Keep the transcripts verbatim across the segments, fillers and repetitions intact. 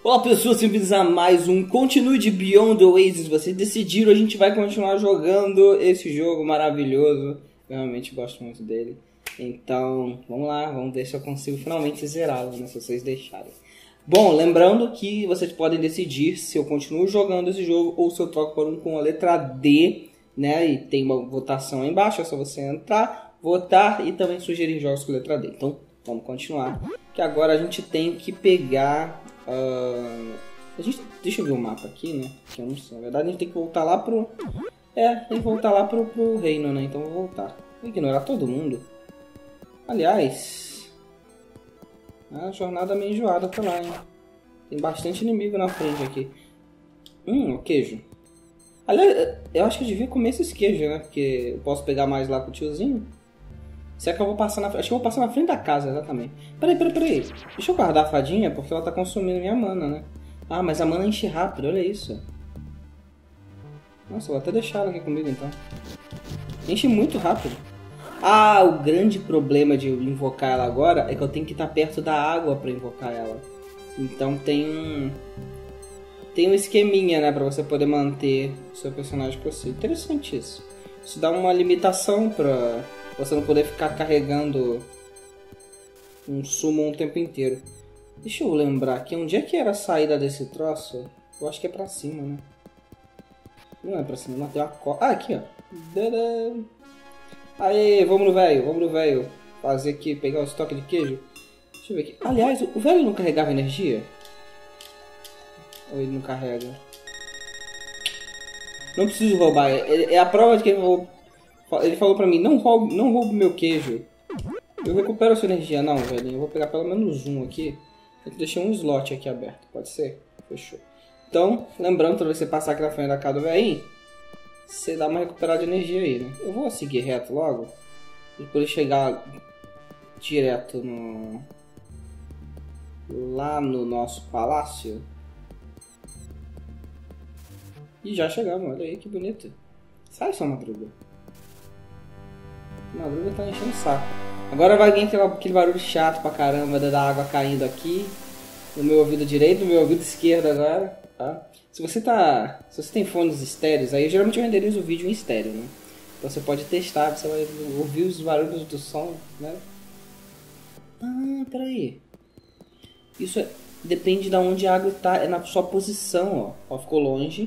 Olá pessoas, bem-vindos a mais um Continue de Beyond the Oasis. Vocês decidiram, a gente vai continuar jogando esse jogo maravilhoso. Eu realmente gosto muito dele. Então, vamos lá, vamos ver se eu consigo finalmente zerá-lo, né, se vocês deixarem. Bom, lembrando que vocês podem decidir se eu continuo jogando esse jogo ou se eu troco por um com a letra D, né? E tem uma votação aí embaixo, é só você entrar, votar e também sugerir jogos com a letra D. Então, vamos continuar. Que agora a gente tem que pegar... Uh, a gente, deixa eu ver o mapa aqui, né? Que eu não sei. Na verdade, a gente tem que voltar lá pro... É, tem que voltar lá pro, pro reino, né? Então, eu vou voltar. Vou ignorar todo mundo. Aliás... A jornada meio enjoada tá lá, hein? Tem bastante inimigo na frente aqui. Hum, o queijo. Aliás, eu acho que eu devia comer esses queijos, né? Porque eu posso pegar mais lá com o tiozinho. Será que eu vou passar na frente? Acho que eu vou passar na frente da casa, exatamente. Peraí, peraí, peraí. Deixa eu guardar a fadinha, porque ela tá consumindo minha mana, né? Ah, mas a mana enche rápido, olha isso. Nossa, eu vou até deixar ela aqui comigo, então. Enche muito rápido. Ah, o grande problema de invocar ela agora é que eu tenho que estar perto da água pra invocar ela. Então tem um... Tem um esqueminha, né? Pra você poder manter o seu personagem possível. Interessante isso. Isso dá uma limitação pra... você não poder ficar carregando um summon o tempo inteiro. Deixa eu lembrar aqui, onde é que era a saída desse troço? Eu acho que é pra cima, né? Não é pra cima, não, tem uma corda. Ah, aqui, ó. Tadã! Aê, vamos no velho, vamos no velho. Fazer aqui, pegar o estoque de queijo. Deixa eu ver aqui. Aliás, o velho não carregava energia? Ou ele não carrega? Não preciso roubar, é, é a prova de que ele roubou. Ele falou pra mim, não roube, não roube meu queijo. Eu recupero a sua energia. Não, velho, eu vou pegar pelo menos um aqui. Eu deixei um slot aqui aberto, pode ser? Fechou. Então, lembrando, pra você passar aqui na frente da casa do velhinho, você dá uma recuperada de energia aí, né? Eu vou seguir reto logo. Depois de chegar direto no... lá no nosso palácio. E já chegamos, olha aí que bonito. Sai, sua madruga. Madruga tá enchendo o saco. Agora vai vir aquele, aquele barulho chato pra caramba da água caindo aqui no meu ouvido direito, no meu ouvido esquerdo agora, tá? Se você tá, se você tem fones estéreos, aí eu geralmente renderizo o vídeo em estéreo, né? Então você pode testar, você vai ouvir os barulhos do som, né? Ah, peraí. Isso é, depende de onde a água tá, é na sua posição, ó. Ó, ficou longe.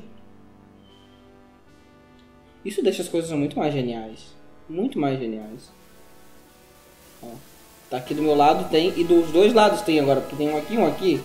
Isso deixa as coisas muito mais geniais. Muito mais geniais. Ó, tá aqui do meu lado, tem. E dos dois lados tem agora. Porque tem um aqui e um aqui.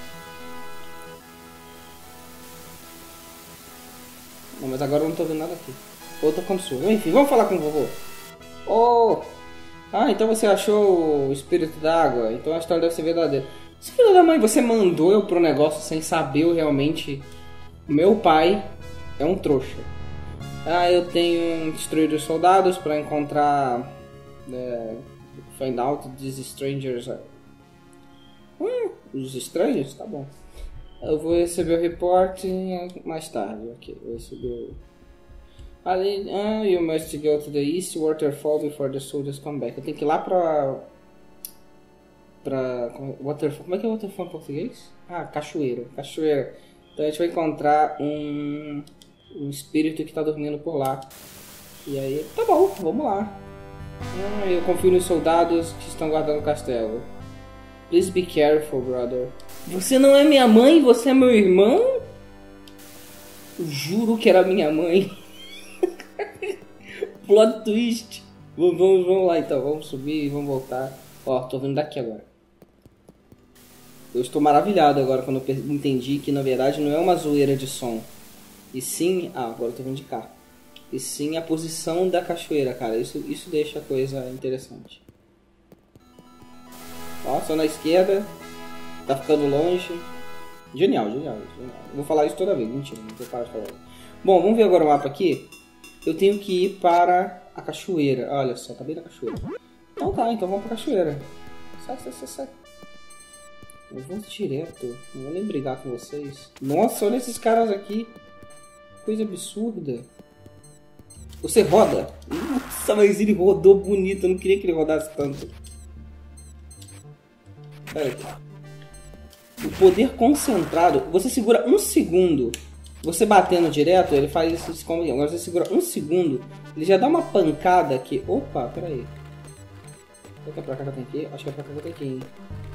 Não, mas agora eu não tô vendo nada aqui. Ou tô com surdo. Enfim, vamos falar com o vovô. Oh! Ah, então você achou o espírito da água. Então a história deve ser verdadeira. Se filho da mãe, você mandou eu pro negócio sem saber eu realmente... Meu pai é um trouxa. Ah, eu tenho destruído os soldados para encontrar... É, find out these strangers. Hum, os estranhos? Tá bom. Eu vou receber o report mais tarde. Ok, eu recebi... Ali, ah, you must go to the east waterfall before the soldiers come back. Eu tenho que ir lá pra... Pra... Waterfall. Como é que é waterfall em português? Ah, cachoeira. Cachoeira. Então a gente vai encontrar um... um espírito que tá dormindo por lá. E aí, tá bom, vamos lá. Ah, eu confio nos soldados que estão guardando o castelo. Please be careful, brother. Você não é minha mãe? Você é meu irmão? Eu juro que era minha mãe. Plot twist. Vamos, vamos, vamos lá então, vamos subir e vamos voltar. Ó, tô vindo daqui agora. Eu estou maravilhado agora quando eu entendi que na verdade não é uma zoeira de som. E sim... Ah, agora eu tô vindo de cá. E sim a posição da cachoeira, cara. Isso, isso deixa a coisa interessante. Ó, só na esquerda. Tá ficando longe. Genial, genial, genial. Vou falar isso toda vez. Mentira, não vou parar de falar. Bom, vamos ver agora o mapa aqui. Eu tenho que ir para a cachoeira. Olha só, tá bem na cachoeira. Então tá, então vamos pra cachoeira. Sai, sai, sai, sai. Eu vou direto. Não vou nem brigar com vocês. Nossa, olha esses caras aqui. Coisa absurda. Você roda? Nossa, mas ele rodou bonito. Eu não queria que ele rodasse tanto. Pera aí. o poder concentrado, você segura um segundo, você batendo direto, ele faz isso se convém. Agora você segura um segundo, ele já dá uma pancada aqui. Opa, peraí. Será que é pra cá que eu tenho que ir? Acho que é pra cá que eu tenho que ir.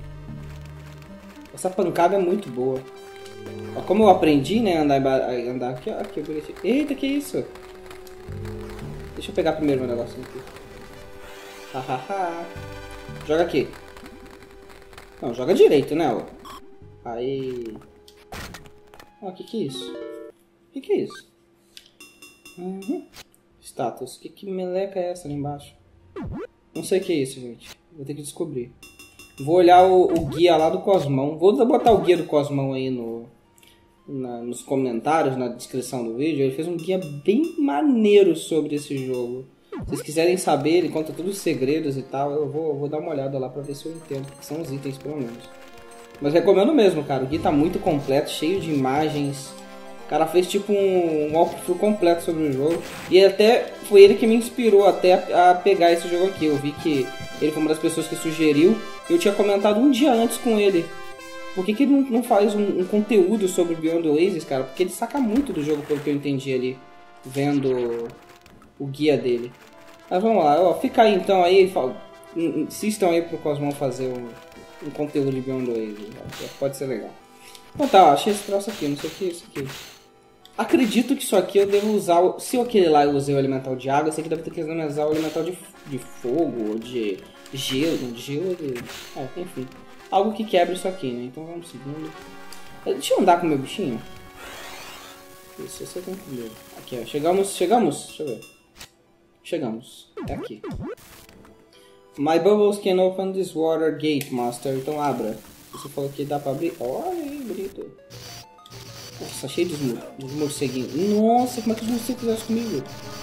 Essa pancada é muito boa. Ó, como eu aprendi, né, andar, andar aqui, ó, aqui, bonitinho. Eita, que isso? Deixa eu pegar primeiro meu negocinho aqui. Hahaha. Joga aqui. Não, joga direito, né, ó. Aí... Ó, que que é isso? Que que é isso? Uhum. Status. Que que meleca é essa ali embaixo? Não sei o que é isso, gente. Vou ter que descobrir. Vou olhar o, o guia lá do Cosmão. Vou botar o guia do Cosmão aí no, na, nos comentários, na descrição do vídeo. Ele fez um guia bem maneiro sobre esse jogo. Se vocês quiserem saber, ele conta todos os segredos e tal. Eu vou, vou dar uma olhada lá pra ver se eu entendo o que são os itens, pelo menos. Mas recomendo mesmo, cara. O guia tá muito completo, cheio de imagens. O cara fez tipo um, um walkthrough completo sobre o jogo. E até foi ele que me inspirou até a, a pegar esse jogo aqui. Eu vi que ele foi uma das pessoas que sugeriu. Eu tinha comentado um dia antes com ele. Por que, que ele não, não faz um, um conteúdo sobre Beyond Oasis, cara? Porque ele saca muito do jogo, pelo que eu entendi ali, vendo o guia dele. Mas vamos lá, ó, fica aí então aí, insistam aí pro Cosmão fazer um, um conteúdo de Beyond Oasis. Pode ser legal. Então tá, ó, achei esse troço aqui, não sei o que é isso aqui. Acredito que isso aqui eu devo usar, se aquele lá eu usei o elemental de água, esse aqui deve ter que usar o elemental de, de fogo, ou de gelo, de gelo, de... É, enfim. Algo que quebra isso aqui, né? Então vamos seguindo. Deixa eu andar com o meu bichinho. Isso, esse eu tenho primeiro. Aqui, ó, chegamos, chegamos, deixa eu ver. Chegamos, é aqui. My bubbles can open this water gate, master. Então abra. Você falou que dá pra abrir. Olha aí, bonito. Nossa, cheio dos, mor dos morceguinhos. Nossa, como é que os morcegos fizeram isso comigo?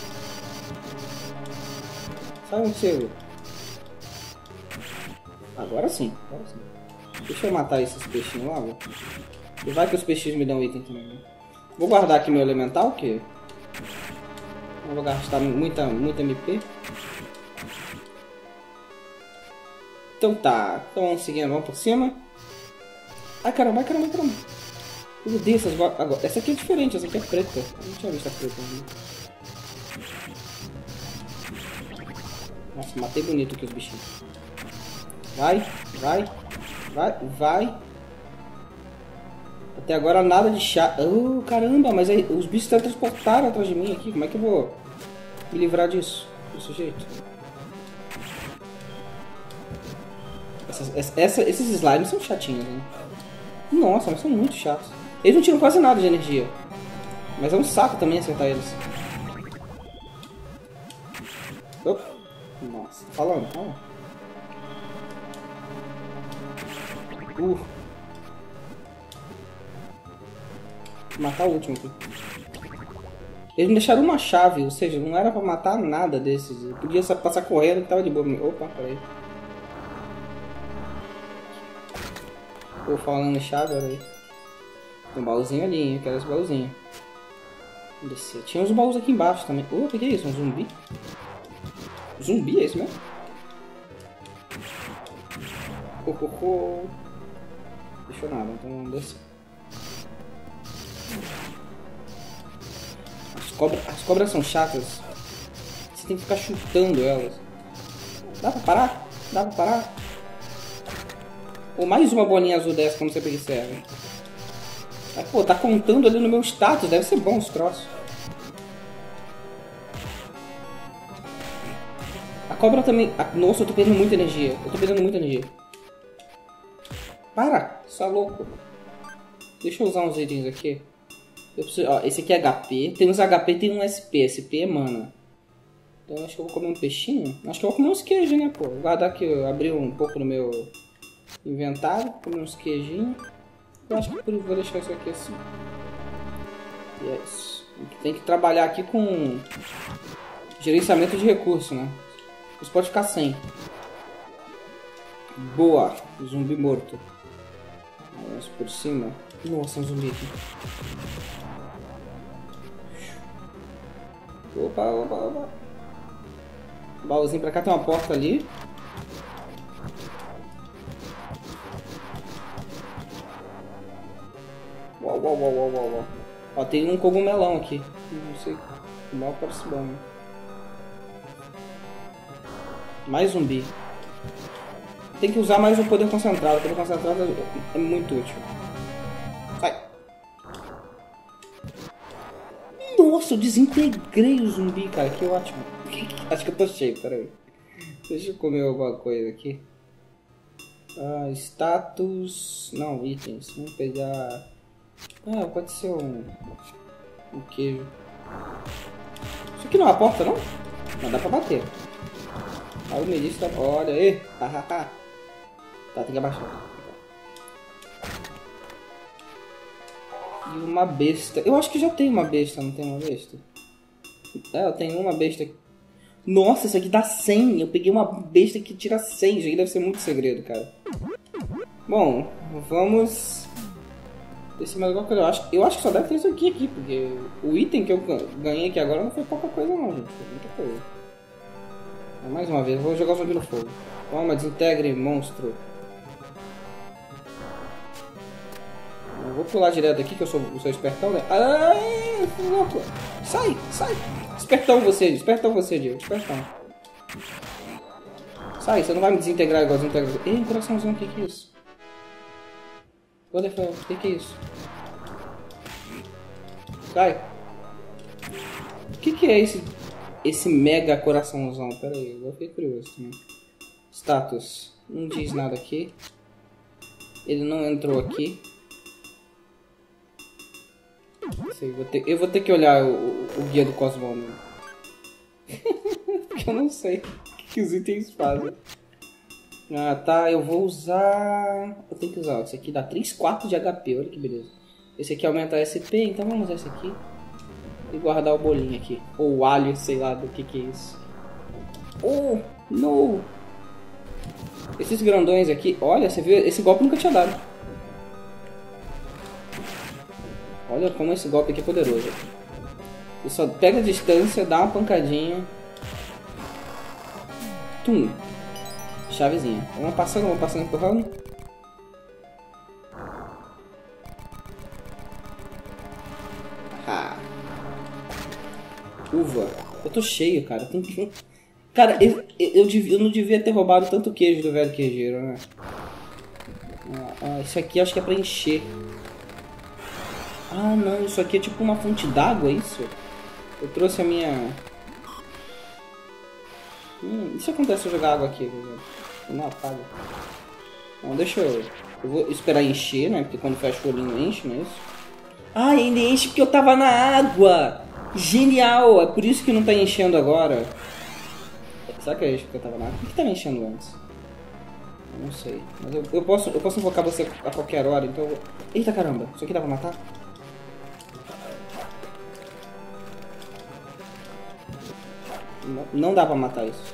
Sai, morcego. Agora sim, agora sim. Deixa eu matar esses peixinhos logo. E vai que os peixinhos me dão item também. Vou guardar aqui meu elemental, que não vou gastar muita, muita M P. Então tá, então vamos seguindo, vamos por cima. Ai caramba, ai caramba, ai caramba. Eu odeio essas agora. Essa aqui é diferente, essa aqui é preta. Eu não tinha visto a preta ali. Nossa, matei bonito aqui os bichinhos. Vai, vai, vai, vai. Até agora nada de chá. Oh, caramba, mas aí, os bichos teletransportaram atrás de mim aqui. Como é que eu vou me livrar disso? Desse jeito. Essas, essa, esses slimes são chatinhos, né? Nossa, mas são muito chatos. Eles não tiram quase nada de energia. Mas é um saco também acertar eles. Opa. Nossa, tá falando, calma. Uh. Vou matar o último aqui. Eles me deixaram uma chave, ou seja, não era pra matar nada desses. Eu podia só passar correndo que tava de boa. Opa, peraí. Tô falando em chave, olha aí. Tem um baúzinho ali, hein? Eu quero esse baúzinho. Descer. Tinha uns baús aqui embaixo também. Oh, o que é isso? Um zumbi? Zumbi, é isso mesmo? Oh, oh, oh. Deixa eu nada, então vamos descer. As cobras, as cobras são chatas. Você tem que ficar chutando elas. Dá pra parar? Dá pra parar? Ou mais uma bolinha azul dessa, como sempre que serve. Mas, pô, tá contando ali no meu status, deve ser bom os troços. A cobra também... Ah, nossa, eu tô perdendo muita energia. Eu tô perdendo muita energia. Para, você é louco. Deixa eu usar uns itens aqui. Eu preciso... Ó, esse aqui é H P. Tem uns H P e tem um S P. S P é mana. Então acho que eu vou comer um peixinho. Acho que eu vou comer uns queijos, né, pô. Vou guardar aqui, eu abri um pouco no meu inventário. Comer uns queijinhos. Eu acho que eu vou deixar isso aqui assim. E é isso. Tem que trabalhar aqui com gerenciamento de recursos, né? Isso pode ficar sem. Boa. Zumbi morto. Vamos por cima. Nossa, um zumbi aqui. Opa, opa, opa. Baúzinho pra cá, tem uma porta ali. Uau, uau, uau, uau, uau, uau. Ó, tem um cogumelão aqui. Não sei. O mal parece bom, né? Mais zumbi. Tem que usar mais o poder concentrado. O poder concentrado é muito útil. Sai. Nossa, eu desintegrei o zumbi, cara. Que ótimo. Acho que eu tô cheio, peraí. Deixa eu comer alguma coisa aqui. Ah, status... Não, itens. Vamos pegar... Ah, pode ser um... Um queijo. Isso aqui não é uma porta, não? Não dá pra bater. Ah, o Melissa... Olha aí. Tá, tem que abaixar. E uma besta. Eu acho que já tem uma besta, não tem uma besta? É, eu tenho uma besta. Nossa, isso aqui dá cem. Eu peguei uma besta que tira cem. Isso aqui deve ser muito segredo, cara. Bom, vamos... Esse mais alguma coisa. Eu acho, eu acho que só deve ter isso aqui, aqui. Porque o item que eu ganhei aqui agora não foi pouca coisa não, gente. Foi muita coisa. Mais uma vez, eu vou jogar o zumbi no fogo. Toma, desintegre, monstro. Eu vou pular direto aqui, que eu sou, eu sou espertão, né? Ai, louco! Sai, sai! Espertão você, espertão você, Diego, espertão. Sai, você não vai me desintegrar igual desintegrar. Ei, um coraçãozinho, o que que é isso? O que que é isso? Sai! O que que é esse, esse mega coraçãozão? Pera aí, eu fiquei curioso também. Status, não diz nada aqui. Ele não entrou aqui. Sei, vou ter, eu vou ter que olhar o, o, o guia do Cosmônio. Porque eu não sei o que, que os itens fazem. Ah, tá, eu vou usar... Eu tenho que usar, esse aqui dá três quartos de H P, olha que beleza. Esse aqui aumenta a S P, então vamos usar esse aqui. E guardar o bolinho aqui. Ou o alho, sei lá do que que é isso. Oh, não! Esses grandões aqui, olha, você viu? Esse golpe nunca tinha dado. Olha como esse golpe aqui é poderoso. Ele só pega a distância, dá uma pancadinha. Tum. Chavezinha. Vamos passando, vamos passando, empurrando. Ah. Uva. Eu tô cheio, cara. Tem que... Cara, eu, eu, eu não devia ter roubado tanto queijo do velho queijeiro, né? Ah, ah, isso aqui acho que é pra encher. Ah, não, isso aqui é tipo uma fonte d'água, é isso? Eu trouxe a minha... Hum, e se acontece se eu jogar água aqui? Não apaga. Não, deixa eu... Eu vou esperar encher, né? Porque quando fecha o olhinho enche, não é isso? Ah, ele enche porque eu tava na água! Genial! É por isso que não tá enchendo agora. Será que é isso porque eu tava na água? Por que tava enchendo antes? Eu não sei. Mas eu, eu, posso, eu posso invocar você a qualquer hora, então eu vou... Eita caramba! Isso aqui dá pra matar? Não, não dá pra matar isso.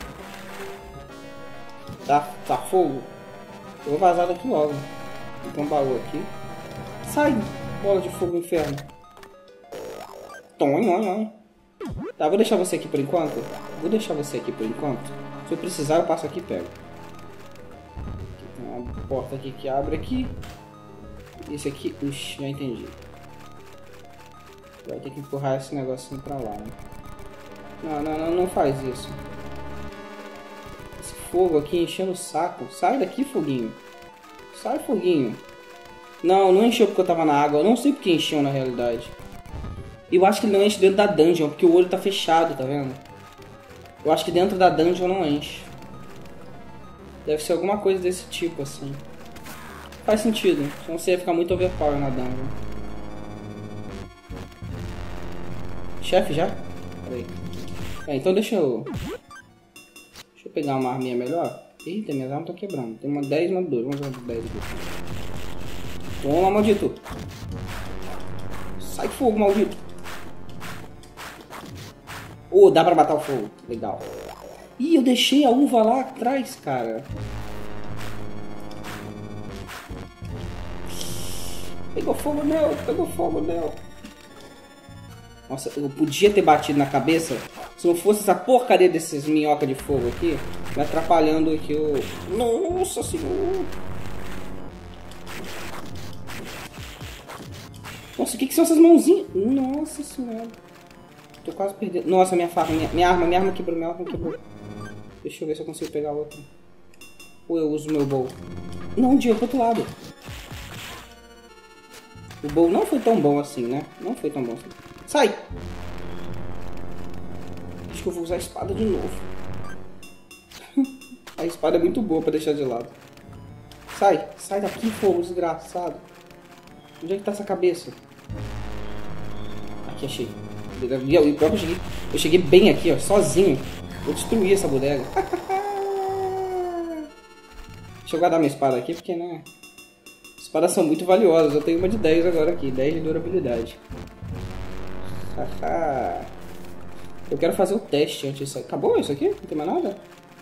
Tá, tá fogo? Eu vou vazar daqui logo. Tem um baú aqui. Sai! Bola de fogo, inferno. Tom, oi, oi. Tá, vou deixar você aqui por enquanto. Vou deixar você aqui por enquanto. Se eu precisar, eu passo aqui e pego. Aqui tem uma porta aqui que abre aqui. Esse aqui... Ixi, já entendi. Vai ter que empurrar esse negocinho pra lá, né? Não, não, não, não faz isso. Esse fogo aqui enchendo o saco. Sai daqui, foguinho. Sai, foguinho. Não, não encheu porque eu tava na água. Eu não sei porque encheu na realidade. Eu acho que ele não enche dentro da dungeon, porque o olho tá fechado, tá vendo? Eu acho que dentro da dungeon não enche. Deve ser alguma coisa desse tipo, assim. Faz sentido, senão você ia ficar muito overpower na dungeon. Chefe já? Peraí. É, então deixa eu... Deixa eu pegar uma arminha melhor. Eita, minhas armas estão quebrando. Tem uma dez, uma doze. Vamos jogar dez aqui. Toma, maldito. Sai fogo, maldito. Oh, dá pra matar o fogo. Legal. Ih, eu deixei a uva lá atrás, cara. Pegou fogo nela, pegou fogo nela. Nossa, eu podia ter batido na cabeça se não fosse essa porcaria desses minhocas de fogo aqui me atrapalhando aqui o... Nossa senhora. Nossa, o que, que são essas mãozinhas? Nossa senhora. Tô quase perdendo. Nossa, minha faca, minha, minha arma, minha arma quebrou, minha arma quebrou. Deixa eu ver se eu consigo pegar outra. Ou eu uso o meu bow. Não, Dio, pro outro lado. O bow não foi tão bom assim, né? Não foi tão bom assim. Sai! Acho que eu vou usar a espada de novo. A espada é muito boa pra deixar de lado. Sai! Sai daqui, fogo desgraçado. Onde é que tá essa cabeça? Aqui, achei. Eu, eu, eu, cheguei, eu cheguei bem aqui, ó, sozinho. Eu destruí essa bodega. Deixa eu guardar minha espada aqui, porque, né... Espadas são muito valiosas. Eu tenho uma de dez agora aqui. dez de durabilidade. Eu quero fazer o teste antes disso. Acabou isso aqui? Não tem mais nada?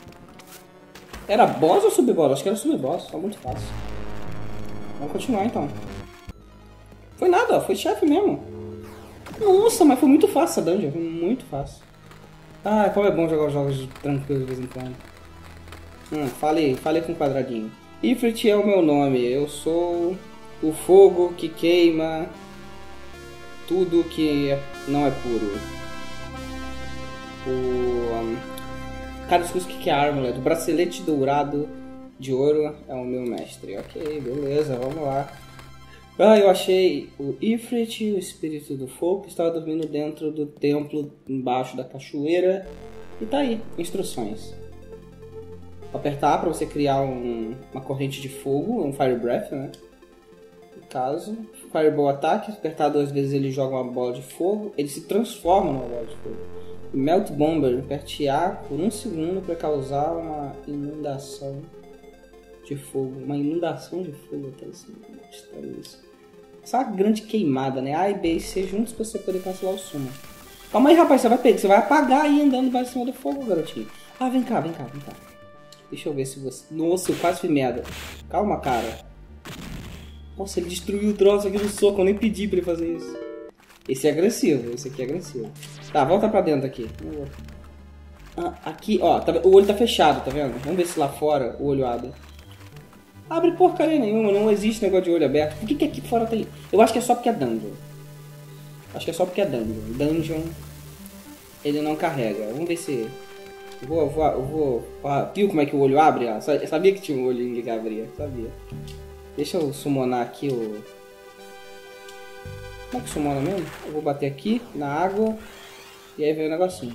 Era boss ou sub-boss? Acho que era sub-boss. Tá muito fácil. Vamos continuar, então. Foi nada, ó. Foi chefe mesmo. Nossa, mas foi muito fácil essa dungeon. Foi muito fácil. Ah, como é bom jogar os jogos tranquilos de vez em quando. Hum, fale, fale com um quadradinho. Ifrit é o meu nome. Eu sou o fogo que queima tudo que é, não é puro. O... Um, cara, escuso o que é Armlet. O bracelete dourado de ouro é o meu mestre. Ok, beleza, vamos lá. Ah, eu achei o Ifrit, o espírito do fogo, que estava dormindo dentro do templo, embaixo da cachoeira. E tá aí, instruções. Apertar para você criar um, uma corrente de fogo, um Fire Breath, né? No caso, Fireball ataque, apertar duas vezes ele joga uma bola de fogo, ele se transforma numa bola de fogo. Melt Bomber, aperte A por um segundo para causar uma inundação de fogo. Uma inundação de fogo, até assim, isso. Essa é uma grande queimada, né? A e B e C juntos para você poder cancelar o sumo. Calma aí, rapaz, você vai pegar, você vai apagar aí andando para cima do fogo, garotinho. Ah, vem cá, vem cá, vem cá. Deixa eu ver se você... Nossa, eu quase fui merda. Calma, cara. Nossa, ele destruiu o troço aqui no soco, eu nem pedi pra ele fazer isso. Esse é agressivo, esse aqui é agressivo. Tá, volta pra dentro aqui. Ah, aqui, ó, tá, o olho tá fechado, tá vendo? Vamos ver se lá fora o olho abre. Abre porcaria nenhuma, não existe negócio de olho aberto. Por que que aqui fora tem... Eu acho que é só porque é dungeon. Acho que é só porque é dungeon. Dungeon, ele não carrega. Vamos ver se... Eu vou, eu vou, eu vou... Ah, viu como é que o olho abre? Eu sabia que tinha um olhinho que abria, sabia. Deixa eu summonar aqui o... Como é que summona mesmo? Eu vou bater aqui, na água, e aí vem o negocinho.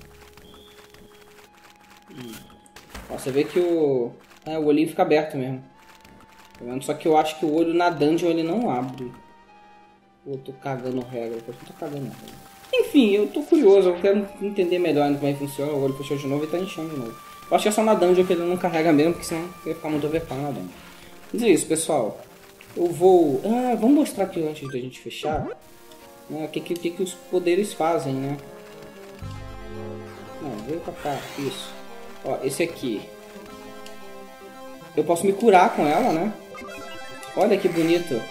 Hum. Ó, você vê que o... É, o olhinho fica aberto mesmo. Tá vendo? Só que eu acho que o olho na dungeon ele não abre. Eu tô cagando regra, eu tô cagando regra. Enfim, eu tô curioso, eu quero entender melhor como é que funciona. O olho fechou de novo e tá enchendo de novo. Eu acho que é só na dungeon que ele não carrega mesmo, porque senão vai ficar muito overpower na dungeon. Mas é isso, pessoal. Eu vou... Ah, vamos mostrar aqui antes da gente fechar. Né, o que, que, que os poderes fazem, né? Não, veio pra cá, isso. Ó, esse aqui. Eu posso me curar com ela, né? Olha que bonito.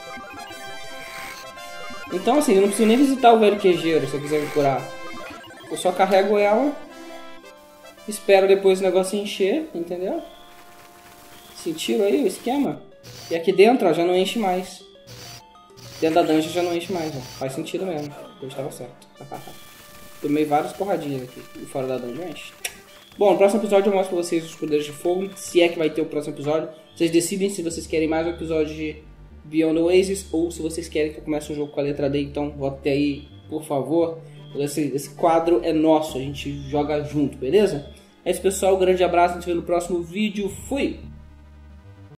Então assim, eu não preciso nem visitar o velho queijeiro se eu quiser me curar. Eu só carrego ela. Espero depois o negócio encher, entendeu? Sentiram aí o esquema? E aqui dentro, ó, já não enche mais. Dentro da dungeon já não enche mais, ó. Faz sentido mesmo. Eu estava certo. Tomei várias porradinhas aqui. E fora da dungeon enche. Bom, no próximo episódio eu mostro pra vocês os poderes de fogo. Se é que vai ter o próximo episódio. Vocês decidem se vocês querem mais um episódio de Beyond Oasis ou se vocês querem que eu comece o jogo com a letra D. Então vote aí, por favor. Esse, esse quadro é nosso. A gente joga junto, beleza? É isso, pessoal. Um grande abraço. A gente se vê no próximo vídeo. Fui!